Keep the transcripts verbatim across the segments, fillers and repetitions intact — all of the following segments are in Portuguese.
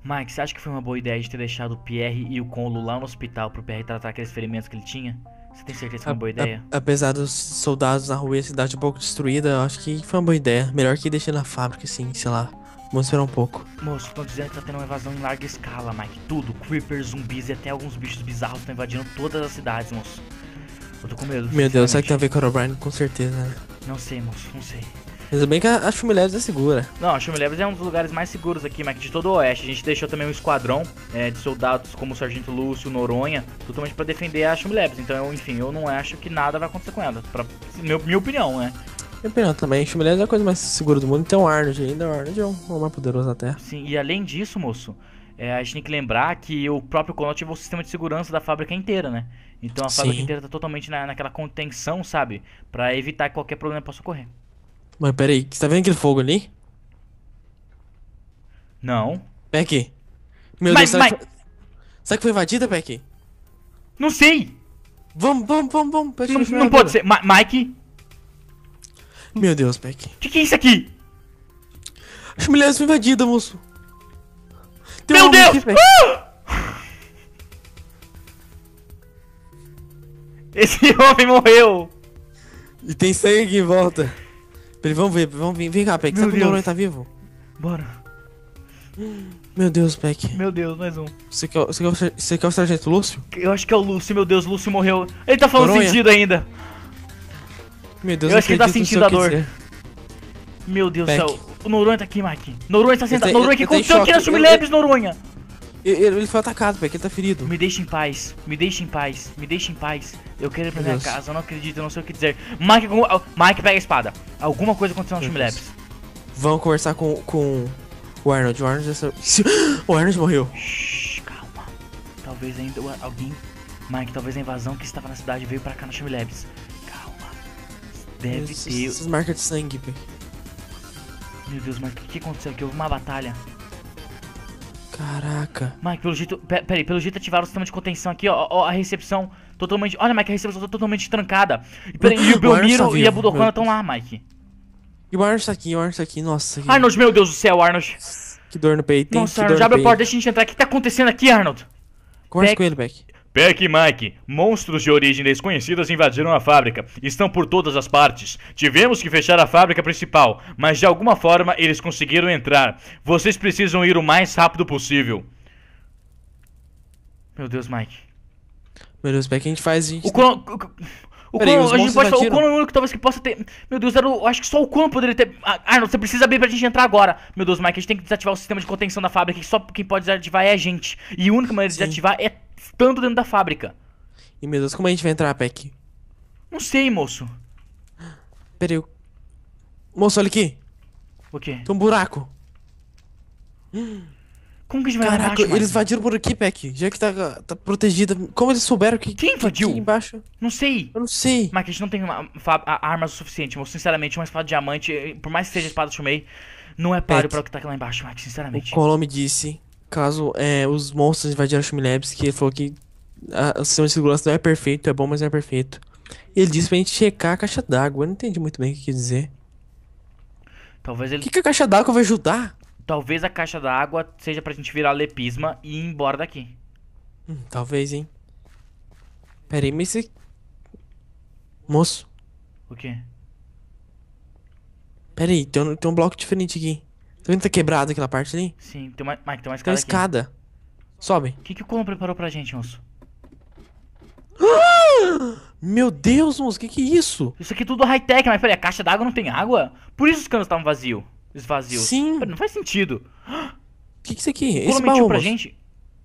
Mike, você acha que foi uma boa ideia de ter deixado o Pierre e o Conlo lá no hospital pro Pierre tratar aqueles ferimentos que ele tinha? Você tem certeza que foi A- uma boa ideia? a- apesar dos soldados na rua e a cidade um pouco destruída, eu acho que foi uma boa ideia. Melhor que deixar na fábrica, assim, sei lá. Vamos esperar um pouco. Moço, estão dizendo que tá tendo uma invasão em larga escala, Mike. Tudo, creepers, zumbis e até alguns bichos bizarros estão invadindo todas as cidades, moço. Eu tô com medo, Meu Deus, será que tem a sinceramente. ver com o O'Brien? Com certeza, né? Não sei, moço, não sei. Mas bem que a, a Chumilés é segura. Não, a Chumilevers é um dos lugares mais seguros aqui, Mike, de todo o Oeste. A gente deixou também um esquadrão é, de soldados como o Sargento Lúcio, Noronha, totalmente pra defender a Chumilevers. Então, eu, enfim, eu não acho que nada vai acontecer com ela. Pra meu, minha opinião, né? Minha opinião também, Chumilés é a coisa mais segura do mundo. Tem o Arnold ainda, o Arnold é o, o mais poderoso da Terra. Sim, e além disso, moço, é, a gente tem que lembrar que o próprio Conrad ativou o sistema de segurança da fábrica inteira, né? Então a fábrica Sim. inteira tá totalmente na, naquela contenção, sabe? Pra evitar que qualquer problema possa ocorrer. Mas pera aí, você tá vendo aquele fogo ali? Não. Peck. Meu Deus, Mas, será que mas, foi, será que foi invadida, Peck? não sei! Vamos, vamos, vamos, vamos. Peck, Não, deixa eu ver não pode agora. ser. Ma Mike, Meu Deus, Peck. o que, que é isso aqui? A Chumilés foi invadida, moço. Tem um Meu homem Deus! aqui, Peck. Ah! Esse homem morreu! E tem sangue aqui em volta. Peraí, vamos ver, vamos vir. Vem cá, Peck. Meu Será que o Deus. Noronha tá vivo? Bora. Meu Deus, Peck. Meu Deus, mais um. Você quer, você quer, o sar- você quer o Sargento Lúcio? Eu acho que é o Lúcio, meu Deus, Lúcio morreu. Ele tá falando Noronha? sentido ainda. Meu Deus, Eu acho que ele tá acredito no sentindo a seu dor. quiser. Meu Deus do Peck. céu. O Noronha tá aqui, Mike. Noronha tá sentado. tá- Noronha, o ele- que ele tá em aconteceu aqui choque. na Ele- Chumilebres, Noronha? Ele, ele foi atacado, Peck. Ele tá ferido. Me deixa em paz, me deixa em paz, me deixa em paz. Eu quero ir pra Meu minha Deus. casa, eu não acredito, eu não sei o que dizer. Mike, algum- ah, Mike, pega a espada. Alguma coisa aconteceu na Meu Chumilebres. Vamos conversar com, com o Arnold. O Arnold, essa... o Arnold morreu. Shhh, calma. Talvez ainda o- alguém. Mike, talvez a invasão que estava na cidade veio pra cá na Chumilebres. Calma. Deve Essas, ter. essas marcas de sangue, Peck. Meu Deus, Mike, o que aconteceu aqui? Houve uma batalha. Caraca. Mike, pelo jeito. Pe peraí, pelo jeito ativaram o sistema de contenção aqui, ó. Ó, a recepção totalmente. Olha, Mike, a recepção tá totalmente trancada. E, peraí, e o O Arnold tá Belmiro e a vivo, Budokana meu estão lá, Mike. E o Arnold tá aqui, o Arnold tá aqui. Nossa, que, Arnold, meu Deus do céu, Arnold. que dor no peito, hein? Nossa, Que Arnold, dor abre no a porta, peito. deixa a gente entrar. O que tá acontecendo aqui, Arnold? Conversa Peck. com ele, Peck. Peck e Mike, monstros de origem desconhecidas invadiram a fábrica. Estão por todas as partes. Tivemos que fechar a fábrica principal, mas de alguma forma eles conseguiram entrar. Vocês precisam ir o mais rápido possível. Meu Deus, Mike. Meu Deus, Peck, a gente faz. A gente... O Conan. O Peraí, Conan, os a gente monstros pode falar. O invadiram? Conan é o único que talvez que possa ter. Meu Deus, era o, eu acho que só o Conan poderia ter. Ah, Arnold, você precisa abrir pra gente entrar agora. Meu Deus, Mike, a gente tem que desativar o sistema de contenção da fábrica. Que só quem pode desativar é a gente. E a única maneira de Sim. desativar é estando dentro da fábrica. E meu Deus, como a gente vai entrar, Peck? Não sei, moço. Peraí. eu- Moço, olha aqui. O quê? Tem um buraco. Como que a gente vai lá Caraca, embaixo, eles Mike? invadiram por aqui, Peck. Já que tá, tá protegida. Como eles souberam que. Quem que invadiu? aqui embaixo? Não sei. Eu não sei. Mike, a gente não tem uma, fa- a- armas o suficiente, moço. Sinceramente, uma espada de diamante, eh, por mais que seja espada Shumei, não é páreo Peck. para o que tá aqui lá embaixo, Mike, O sinceramente. Colom me disse, caso é, os monstros invadiram a Chumilebs, que ele falou que a- o sistema de segurança não é perfeito, é bom, mas não é perfeito. E ele disse pra gente checar a caixa d'água. Eu não entendi muito bem o que quer dizer. Talvez O ele. que, que a caixa d'água vai ajudar? Talvez a caixa d'água seja pra gente virar lepisma e ir embora daqui. Hum, talvez, hein. Pera aí, mas você... Moço, O quê? pera aí, tem um, tem um bloco diferente aqui. Tá vendo que tá quebrado aquela parte ali? Sim, tem uma. Mike, tem uma Tem uma escada aqui. escada. Sobe. O que, que o Colon preparou pra gente, moço? Meu Deus, moço, que que é isso? Isso aqui é tudo high-tech, mas peraí, a caixa d'água não tem água? Por isso os canos estavam vazios. Vazios. Sim. Pera, não faz sentido. O que que é isso aqui? O Esse Colon mentiu baú, pra moço. gente?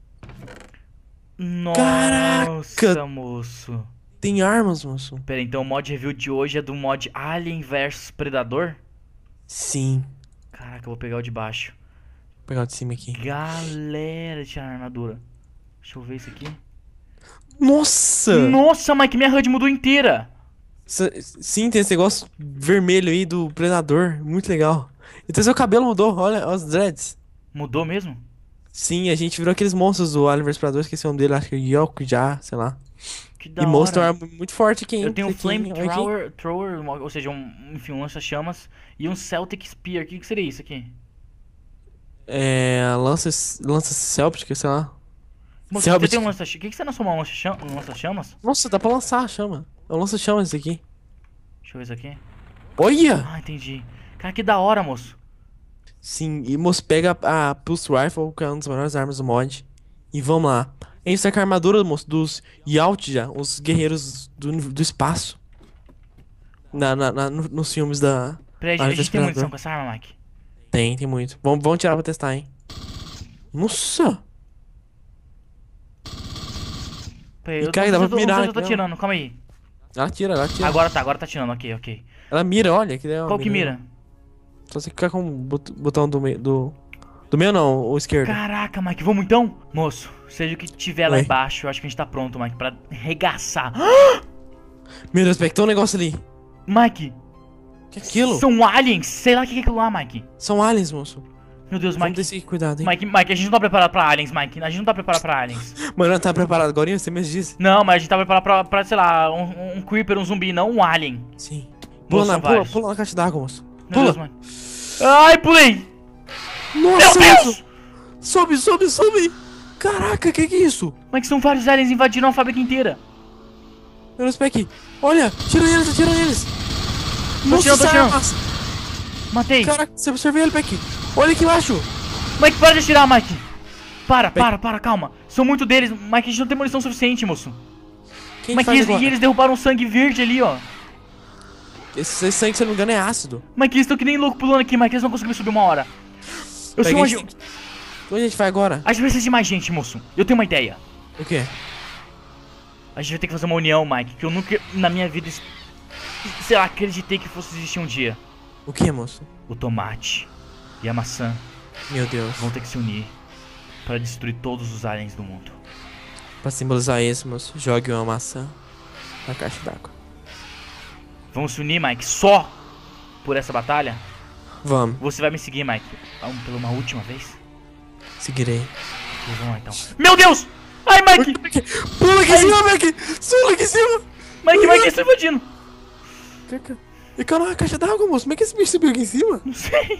Nossa, Caraca. moço. Tem armas, moço. Pera, então o mod review de hoje é do mod Alien versus Predador? Sim. Caraca, eu vou pegar o de baixo. Vou pegar o de cima aqui. Galera, tirar a armadura. Deixa eu ver isso aqui. Nossa! Nossa, Mike, minha H U D mudou inteira. Sa- Sim, tem esse negócio vermelho aí do Predador. Muito legal. Então seu cabelo mudou, olha, olha os dreads. Mudou mesmo? Sim, a gente virou aqueles monstros do Alien vs Predador, esqueci o nome dele, acho que é Yoko já, sei lá. Que da E monstro é hora. uma arma muito forte aqui, hein? Eu tenho um Isso aqui, hein? Olha aqui. Flamethrower, thrower, uma- ou seja, um, enfim, um lança-chamas e um Celtic Spear. O que, que seria isso aqui? É. lança, lança céltica, sei lá. Moço, você Selbit. tem um lança-chamas? O que, que você lançou uma lança-cham- um lança-chamas? Nossa, dá pra lançar a chama. É um lança-chamas esse aqui. Deixa eu ver isso aqui. Olha! Ah, entendi. Cara, que da hora, moço. Sim, e moço, pega a, a Pulse Rifle, que é uma das melhores armas do mod. E vamos lá. A gente tá com a armadura, moço, dos Yacht já, os guerreiros do, do espaço. Na, na, na- no- nos filmes da. Peraí, a Área do gente tem munição Explorador. com essa arma, Mike? Tem, tem muito. Vamos, vamos tirar pra testar, hein? Nossa! Peraí, E eu, cai, eu, dá eu, pra eu, eu, mirar, eu tô então. tirando, calma aí. Ela tira, ela tira. Agora tá, agora tá tirando, ok, ok. Ela mira, olha. Que legal, Qual que mira? Só você clicar com o bot- botão do meio. Do, do meio não, o esquerdo. Caraca, Mike, vamos então? Moço, seja o que tiver lá Oi. embaixo, eu acho que a gente tá pronto, Mike, pra regaçar. Meu Deus, Peck, tem um negócio ali. Mike, Que é aquilo? são aliens, sei lá o que é aquilo lá, Mike. São aliens, moço. Meu Deus, Vamos Mike. descer aqui, cuidado, hein? Mike, Mike, a gente não tá preparado pra aliens, Mike. A gente não tá preparado pra aliens. Mano, não tá preparado agora, você mesmo disse. Não, mas a gente tá preparado pra, pra sei lá, um, um creeper, um zumbi, não um alien. Sim. Pula Moço, na, são pula, vários. pula na caixa d'água, moço. Meu Pula. Deus, mano. Ai, pulei! Nossa, Meu Deus! moço. Sobe, sobe, sobe. Caraca, que que é isso? Mike, são vários aliens invadiram a fábrica inteira. Meu Deus, Peck. Olha, tira eles, tira eles. Nossa, tirando, tô essa tirando. arma. Matei. Caraca, você observou ele, Peck. Olha aqui embaixo. Mike, para de atirar, Mike. Para, Peck. para, para, calma. São muito deles. Mike, a gente não tem munição suficiente, moço. Quem Mike, faz eles, agora? e eles derrubaram um sangue verde ali, ó. Esse sangue, se eu não me engano, é ácido. Mike, eles estão que nem louco pulando aqui, Mike. Eles não conseguiram subir uma hora. Eu sou Peck, um a agi... gente- Onde a gente vai agora? A gente precisa de mais gente, moço. Eu tenho uma ideia. O quê? A gente vai ter que fazer uma união, Mike. Que eu nunca, na minha vida, es- sei lá, acreditei que fosse existir um dia. O quê, moço? O tomate e a maçã Meu Deus. vão ter que se unir para destruir todos os aliens do mundo. Pra simbolizar isso, moço, jogue uma maçã na caixa d'água. Vamos se unir, Mike, só por essa batalha? Vamos, Você vai me seguir, Mike, Vamos pela uma última vez? seguirei. Ok, vamos lá, então. Meu Deus! Ai, Mike! Pula aqui em cima, Peck! Pula aqui em cima! Mike, Mike, eles estão invadindo! Caca. E caiu na caixa d'água, moço. Como é que esse bicho subiu aqui em cima? Não sei.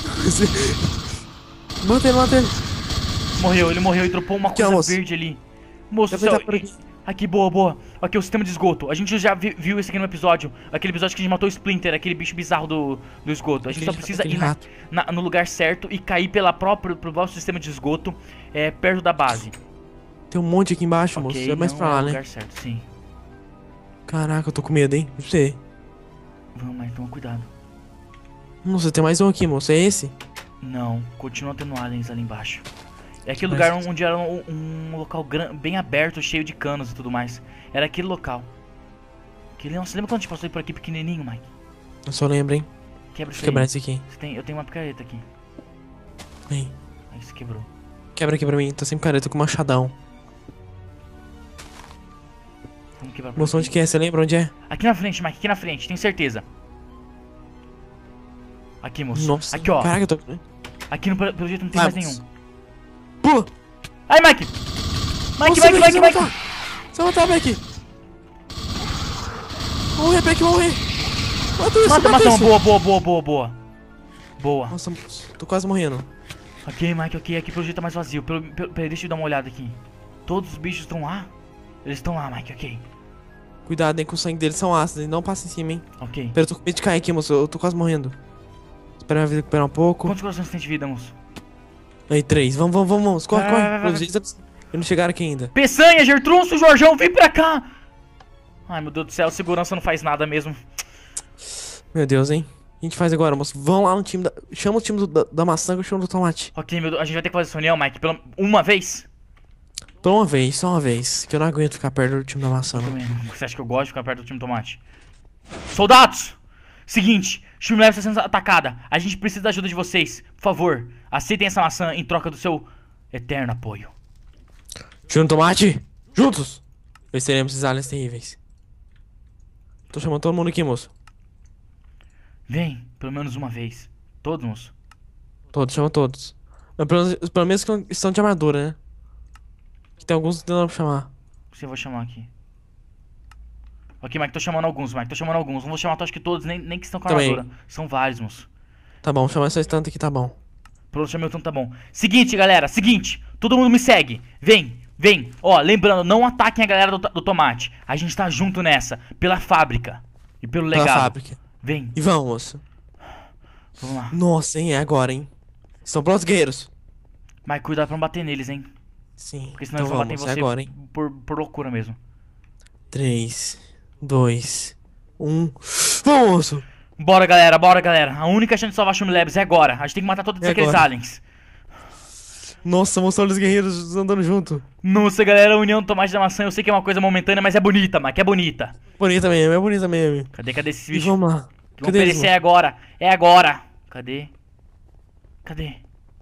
Mata ele, mata ele. Morreu, ele morreu e dropou uma Aqui, coisa ó, moço. verde ali. Moço, do Deve céu, estar por aqui. aqui, boa, boa. Aqui, o sistema de esgoto. A gente já vi- viu esse aqui no episódio. Aquele episódio que a gente matou o Splinter, aquele bicho bizarro do, do esgoto. A gente só Aquele- precisa aquele ir na- rato. na- no lugar certo e cair pela própria, pro próprio sistema de esgoto, é, perto da base. Tem um monte aqui embaixo, moço. Ok, Já mais não pra é lá, o né? lugar certo, sim. Caraca, eu tô com medo, hein? Não sei. Vamos, mas toma cuidado. Nossa, tem mais um aqui, moço. É esse? Não, continua tendo aliens ali embaixo. É aquele Mas- lugar onde era um, um local gran- bem aberto, cheio de canos e tudo mais. Era aquele local. Aquele, você lembra quando a gente passou por aqui pequenininho, Mike? Eu só lembro, hein? Quebra isso Deixa eu quebrar aí. esse aqui. Você tem, eu tenho uma picareta aqui. Vem. Aí você quebrou. Quebra aqui pra mim. Tô sem careta, tô com machadão. Vamos quebrar por Moço, aqui. onde que é? Você lembra onde é? Aqui na frente, Mike, aqui na frente, tenho certeza. Aqui, moço. Nossa. Aqui, ó. Caraca, eu tô... Aqui no, pelo jeito não tem Vai, mais moço. nenhum. Pula! Ai, Mike! Mike, Nossa, Mike, Peck, Mike, você Mike! vai matar. Você vai matar, Peck! Morrer, Peck, morrer! Mata isso, Mata, mata mata, isso! boa, boa, boa, boa, boa. Boa. Nossa, moço, tô quase morrendo. Ok, Mike, ok, aqui pelo jeito tá mais vazio. Pelo, pelo, peraí, deixa eu dar uma olhada aqui. Todos os bichos estão lá? Eles estão lá, Mike, ok. Cuidado, hein, que o sangue deles são ácidos, não passa em cima, hein. Ok. Pera, eu tô com medo de cair aqui, moço, eu tô quase morrendo. Espera minha vida recuperar um pouco. Quantos corações tem de vida, moço? Aí, três, vamos, vamos, vamos, vamos. Corre, Vai, corre. vai, vai, Pelos vai. jeitos, eles eles não chegaram aqui ainda. Peçanha, Gertrunço, Jorjão, vem pra cá! Ai, meu Deus do céu, segurança não faz nada mesmo. Meu Deus, hein. O que a gente faz agora, moço? Vão lá no time da... Chama o time do- da, da maçã que eu chamo do tomate. Ok, meu Deus, a gente vai ter que fazer essa reunião, Mike, pela uma vez? Por uma vez, só uma vez. Que eu não aguento ficar perto do time da maçã, não. Também. Você acha que eu gosto de ficar perto do time tomate? Soldados! Seguinte, Shumlab está sendo atacada. A gente precisa da ajuda de vocês. Por favor, aceitem essa maçã em troca do seu eterno apoio. Time do tomate, juntos! Venceremos esses aliens terríveis. Tô chamando todo mundo aqui, moço. Vem, pelo menos uma vez. Todos, moço. Todos, chama todos. Mas pelo, menos- pelo menos que não- estão de armadura, né? Que tem alguns que não dá pra chamar. Você eu vou chamar aqui. Ok, Mike, tô chamando alguns, Mike, tô chamando alguns. Não vou chamar, acho que todos, nem, nem que estão com Também. armadura. São vários, moço. Tá bom, chama essa estante aqui, tá bom. Pronto, chamei o tanto, tá bom. Seguinte, galera, seguinte. Todo mundo me segue. Vem, vem. Ó, lembrando, não ataquem a galera do, do tomate. A gente tá junto nessa. Pela fábrica. E pelo Pela legado. fábrica. Vem. E vamos, moço. Vamos lá. Nossa, hein? É agora, hein? Estão prontos, guerreiros? Mas cuidado pra não bater neles, hein? Sim. Porque senão Então eles vão bater em vamos, é você agora, hein? por, por loucura mesmo. três, dois, um. Vamos, moço! Bora, galera, bora, galera. A única chance de salvar Shumi Labs é agora. A gente tem que matar todos É aqueles agora. aliens. Nossa, mostrou os guerreiros andando junto. Nossa, galera, a união do tomate da maçã, eu sei que é uma coisa momentânea, mas é bonita, Mike, é bonita. Bonita mesmo, é bonita mesmo. Cadê, cadê esses E bichos? vamos lá. Que vão Cadê eles, perecer é agora, é agora. Cadê? Cadê?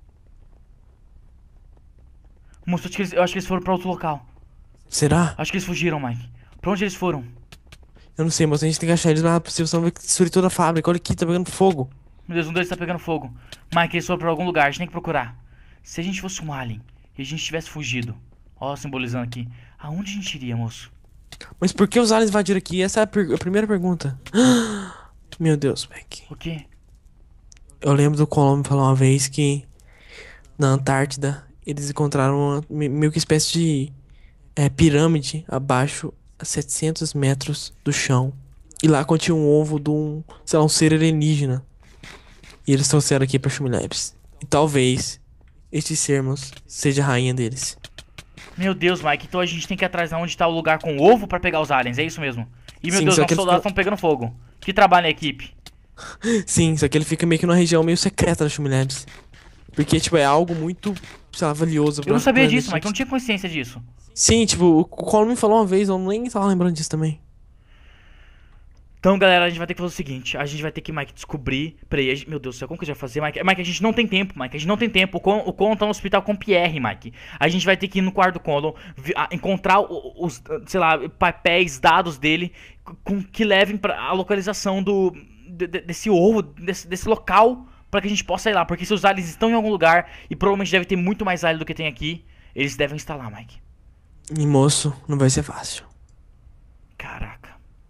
Moço, eu acho que eles, eu acho que eles foram pra outro local. Será? Acho que eles fugiram, Mike. Pra onde eles foram? Eu não sei, moço. A gente tem que achar eles mais rápido possível, senão vai destruir toda a fábrica. Olha aqui, tá pegando fogo. Meu Deus, um deles tá pegando fogo. Mike, eles foram pra algum lugar, a gente tem que procurar. Se a gente fosse um alien e a gente tivesse fugido, ó, simbolizando aqui, aonde a gente iria, moço? Mas por que os aliens invadiram aqui? Essa é a, per- a primeira pergunta. Meu Deus, Mac. O quê? Eu lembro do Colombo falar uma vez que na Antártida eles encontraram uma me- meio que espécie de é, pirâmide abaixo a setecentos metros do chão. E lá continha um ovo de um, sei lá, um ser alienígena. E eles trouxeram aqui pra Shumi Labs. E talvez este sermos seja a rainha deles. Meu Deus, Mike, então a gente tem que ir atrás de onde tá o lugar com o ovo pra pegar os aliens, é isso mesmo? E meu Sim, Deus, só nossos que eles soldados ficam- estão pegando fogo. Que trabalho na equipe. Sim, só que ele fica meio que numa região meio secreta da Shumi Labs. Porque, tipo, é algo muito, sei lá, valioso. Eu não sabia pra- disso, Mike, eu não tinha consciência disso. Sim, tipo, o Colin me falou uma vez, eu nem tava lembrando disso também. Então, galera, a gente vai ter que fazer o seguinte. A gente vai ter que, Mike, descobrir... Peraí, a gente... meu Deus do céu, como que a gente vai fazer, Mike? Mike, a gente não tem tempo, Mike, a gente não tem tempo. O Con, o Con tá no hospital com o Pierre, Mike. A gente vai ter que ir no quarto do Condon, vi- a- encontrar o- os, sei lá, papéis, dados dele, com, que levem pra a localização do... de- de- desse ovo, desse, desse local, pra que a gente possa ir lá. Porque se os aliens estão em algum lugar, e provavelmente deve ter muito mais alien do que tem aqui, eles devem estar lá, Mike. E moço, não vai ser fácil. Caraca.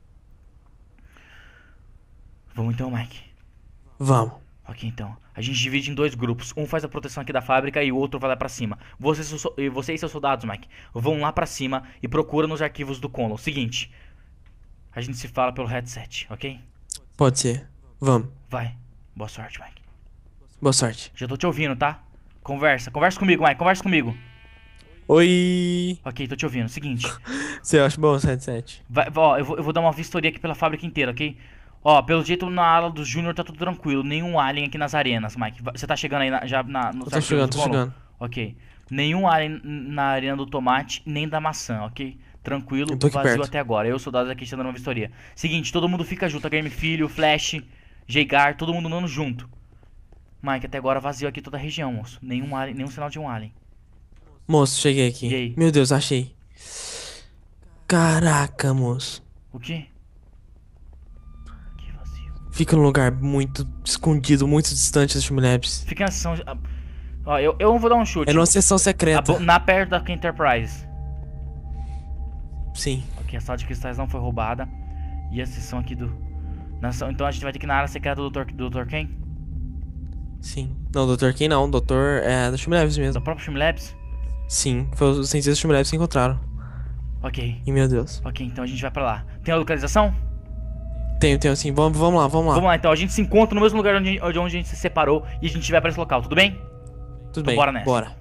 Vamos então, Mike. Vamos. Ok, então. A gente divide em dois grupos. Um faz a proteção aqui da fábrica e o outro vai lá pra cima. Você, e seus so- e você e seus soldados, Mike, vão lá pra cima e procuram nos arquivos do Conlon. Seguinte. A gente se fala pelo headset, ok? Pode ser. Vamos. Vai. Boa sorte, Mike. Boa sorte. Já tô te ouvindo, tá? Conversa. Conversa comigo, Mike. Conversa comigo. Oi. Ok, tô te ouvindo. Seguinte. Você acha bom esse headset? Vai, ó, eu vou, eu vou dar uma vistoria aqui pela fábrica inteira, ok? Ó, pelo jeito na ala do Júnior tá tudo tranquilo. Nenhum alien aqui nas arenas, Mike. Vai- Você tá chegando aí na- já na, nos Eu tô arquivos chegando, do tô Conlon? chegando. Ok. Nenhum alien na arena do tomate, nem da maçã, ok? Tranquilo, Eu tô aqui vazio perto. até agora. Eu, soldados aqui, estão dando uma vistoria. Seguinte, todo mundo fica junto. A Game Filho, Flash, Jeigar, todo mundo andando junto. Mike, até agora vazio aqui toda a região, moço. Nenhum alien, nenhum sinal de um alien. Moço, cheguei aqui. E aí? Meu Deus, achei. Caraca, moço. O quê? Que vazio. Fica num lugar muito escondido, muito distante da Shumi Labs. Fica na sessão... ah, Ó, eu, eu vou dar um chute. É numa seção A secreta. bo- na perto da Enterprise. Sim. Ok, a sala de cristais não foi roubada. E a sessão aqui do... na sessão- Então a gente vai ter que ir na área secreta do doutor do doutor Ken? Sim. Não, doutor Ken não. Doutor é da Shumi Labs Do mesmo. próprio Film Labs? Sim. Foi os cientistas da Shumi Labs que encontraram. Ok. E meu Deus. Ok, então a gente vai pra lá. Tem a localização? Tenho, tenho sim. Vamos, vamos lá, vamos lá. Vamos lá, então. A gente se encontra no mesmo lugar onde, de onde a gente se separou e a gente vai pra esse local, tudo bem? Tudo Então bem. bora nessa. Bora.